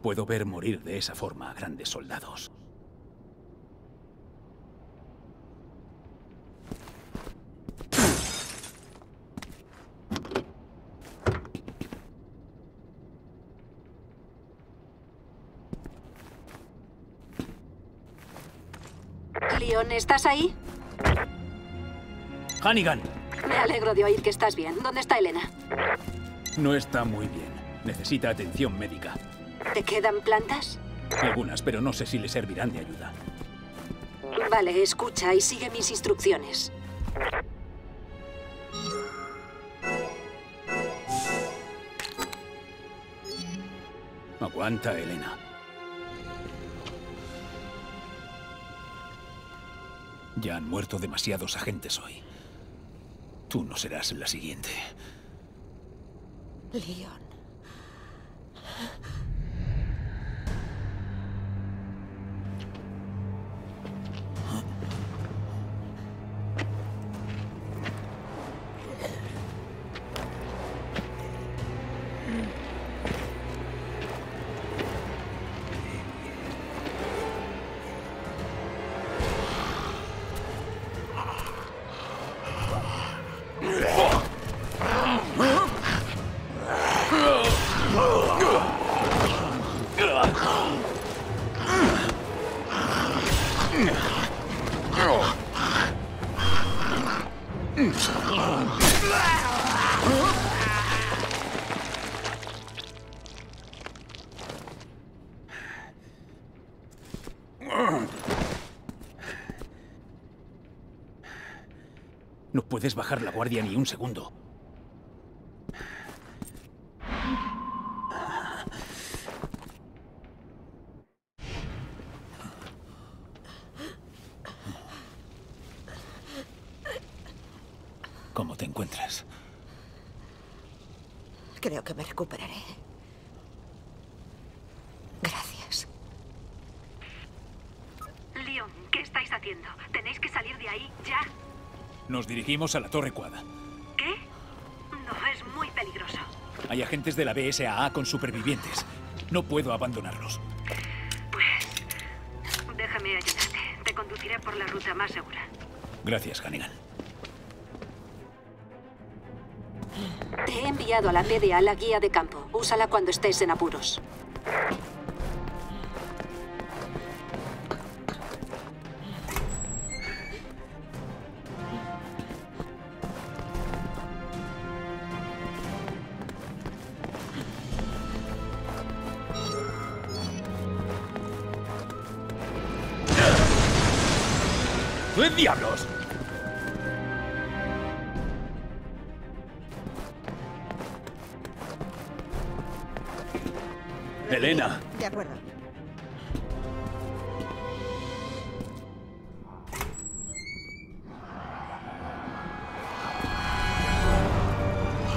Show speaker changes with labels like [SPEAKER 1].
[SPEAKER 1] puedo ver morir de esa forma a grandes soldados.
[SPEAKER 2] Leon, ¿estás ahí?
[SPEAKER 1] ¡Hannigan!
[SPEAKER 2] Me alegro de oír que estás bien. ¿Dónde está Elena?
[SPEAKER 1] No está muy bien. Necesita atención médica.
[SPEAKER 2] ¿Te quedan plantas?
[SPEAKER 1] Algunas, pero no sé si le servirán de ayuda.
[SPEAKER 2] Vale, escucha y sigue mis instrucciones.
[SPEAKER 1] Aguanta, Elena. Ya han muerto demasiados agentes hoy. Tú no serás la siguiente.
[SPEAKER 2] Leon.
[SPEAKER 1] No puedes bajar la guardia ni un segundo. ¿Cómo te encuentras?
[SPEAKER 2] Creo que me recuperaré. Gracias. Leon, ¿qué estáis haciendo? Tenéis que salir de ahí ya.
[SPEAKER 1] Nos dirigimos a la Torre Quad.
[SPEAKER 2] ¿Qué? No, es muy peligroso.
[SPEAKER 1] Hay agentes de la BSAA con supervivientes. No puedo abandonarlos.
[SPEAKER 2] Pues... déjame ayudarte. Te conduciré por la ruta más segura.
[SPEAKER 1] Gracias, Hannigan.
[SPEAKER 2] Te he enviado a la PDA la guía de campo. Úsala cuando estés en apuros.
[SPEAKER 1] ¡Qué diablos! Elena.
[SPEAKER 3] De acuerdo.